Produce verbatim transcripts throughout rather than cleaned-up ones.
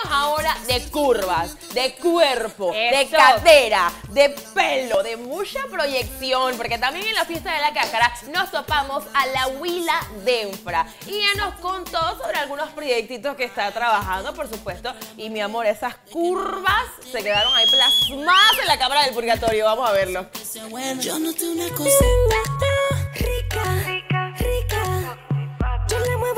ahora de curvas, de cuerpo, Eso. de cadera, de pelo, de mucha proyección, porque también en la fiesta de la cáscara nos topamos a la Willa Denfra y ella nos contó sobre algunos proyectitos que está trabajando, por supuesto, y mi amor, esas curvas se quedaron ahí plasmadas en la cámara del purgatorio. Vamos a verlo. Yo noté una cosita rica, rica, rica. Yo le muevo.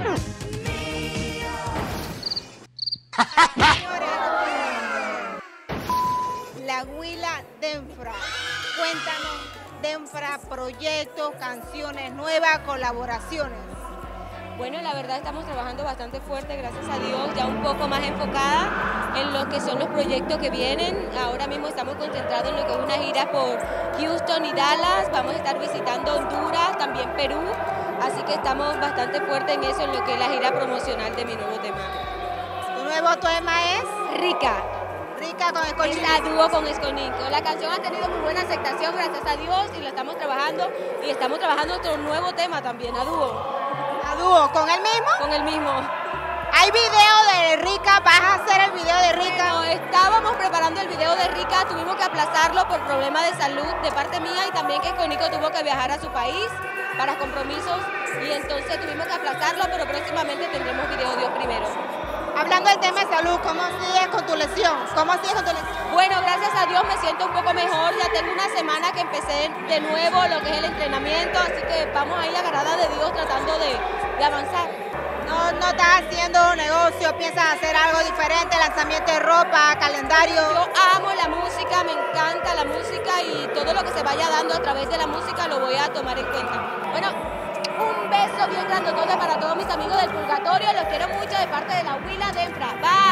La Willa Denfra. Cuéntanos, Denfra, proyectos, canciones nuevas, colaboraciones. Bueno, la verdad estamos trabajando bastante fuerte, gracias a Dios, ya un poco más enfocada en lo que son los proyectos que vienen. Ahora mismo estamos concentrados en lo que es una gira por Houston y Dallas, vamos a estar visitando Honduras, también Perú, así que estamos bastante fuertes en eso, en lo que es la gira promocional de mi nuevo tema. Tu nuevo tema es Rica. Rica con Es Escolín. a dúo con Esconico. La canción ha tenido muy buena aceptación, gracias a Dios, y lo estamos trabajando, y estamos trabajando otro nuevo tema también, a dúo, A dúo, ¿con el mismo? con el mismo. Hay video de Rica, vas a hacer el video de Rica. Bueno, estábamos preparando el video de Rica, tuvimos que aplazarlo por problemas de salud de parte mía y también que Esconico tuvo que viajar a su país para compromisos y entonces tuvimos que aplazarlo, pero próximamente tendremos video Dios primero. Hablando del tema de salud, ¿cómo sigues con tu lesión? ¿Cómo sigues con tu lesión? Bueno, gracias a Dios me siento un poco mejor, ya tengo una semana que empecé de nuevo lo que es el entrenamiento, así que vamos ahí agarrada de Dios tratando de, de avanzar. No, no estás haciendo negocio, piensas hacer algo diferente, lanzamiento de ropa, calendario. Yo amo la música, me encanta la música y todo lo que se vaya dando a través de la música lo voy a tomar en cuenta. Bueno, un beso bien grandotote para todos mis amigos del purgatorio, los quiero mucho de parte de la Willa Denfra.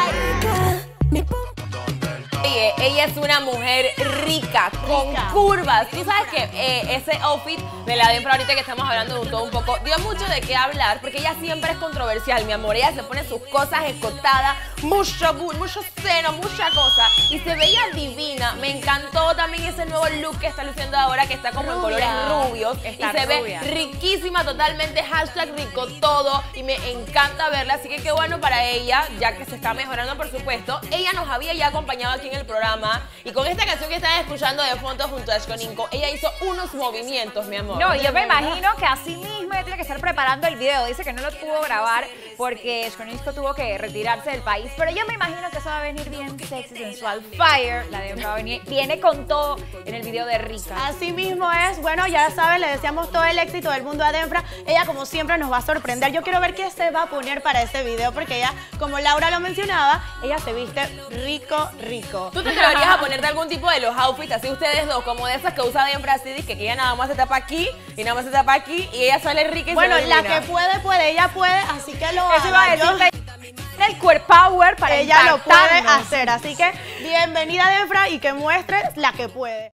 Bye. Oye, ella es una mujer rica, con curvas. Tú sabes que eh, ese outfit de la Denfra, ahorita que estamos hablando de todo un poco, dio mucho de qué hablar, porque ella siempre es controversial, mi amor. Ella se pone sus cosas escotadas, mucho, mucho seno, mucha cosa, y se veía divina. Me encantó también ese nuevo look que está luciendo ahora, que está como Rubia. en colores rubios, Está y se rubia. ve riquísima totalmente, hashtag rico todo, y me encanta verla, así que qué bueno para ella, ya que se está mejorando, por supuesto. Ella nos había ya acompañado aquí en el programa, y con esta canción que están escuchando de fondo junto a Esconico, ella hizo unos movimientos, mi amor. No, yo me imagino que así mismo ella tiene que estar preparando el video. Dice que no lo pudo grabar porque Esconico tuvo que retirarse del país. Pero yo me imagino que eso va a venir bien sexy, sensual, fire. La de va a venir, viene con todo en el video de Rica. Así mismo es, bueno, ya saben, le deseamos todo el éxito del mundo a Denfra. Ella como siempre nos va a sorprender. Yo quiero ver qué se va a poner para ese video, porque ella, como Laura lo mencionaba, ella se viste rico, rico. ¿Tú te atreverías a ponerte algún tipo de los outfits así ustedes dos, como de esas que usa Denfra así, que ella nada más se tapa aquí y nada más se tapa aquí y ella sale rica y Bueno, se ve la divina? que puede, puede, ella puede, así que lo Eso iba a haga. decir Yo- que el core power para ella lo puede impactarnos. hacer, así que bienvenida Denfra y que muestre la que puede.